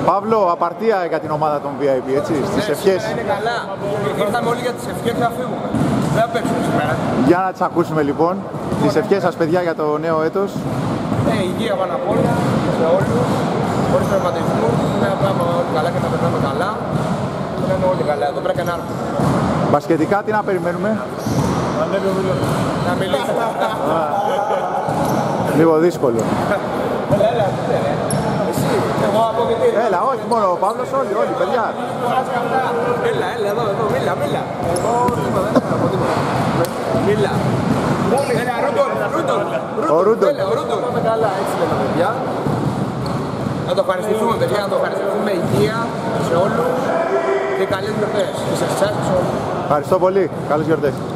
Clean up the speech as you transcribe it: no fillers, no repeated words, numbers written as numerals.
Παύλο, απαρτία για την ομάδα των VIP, έτσι, στις ευχές. Είναι καλά. Ήρθαμε όλοι για τις ευχές και θα φύγουμε. Δεν θα παίξουμε σήμερα. Για να τις ακούσουμε λοιπόν. Τις ευχές σας, παιδιά, για το νέο έτος. Υγεία πάνω απ' όλα, σε όλους, χωρίς τραυματισμούς, να πάμε όλοι καλά και να περνάμε καλά. Να είναι όλοι καλά, εδώ πρέπει να έρθουμε. Μπασκετικά, τι να περιμένουμε? Να μιλήσουμε. Λίγο δύσκολο. Έλα, εσύ, εγώ από γιατί. Έλα, όχι μόνο ο Παύλος, όλοι, παιδιά. Έλα, εδώ, μίλα. Εγώ δεν θα πω τίποτα. Μίλα. Έλα, Ρούντον. Ο Ρούντον. Πάμε καλά, έτσι λέμε, παιδιά. Να το ευχαριστηθούμε, παιδιά, να το ευχαριστηθούμε υγεία σε όλους και καλές γιορτές. Και σε εσάς και σε όλους. Ευχαριστώ πολύ. Καλές γιορτές.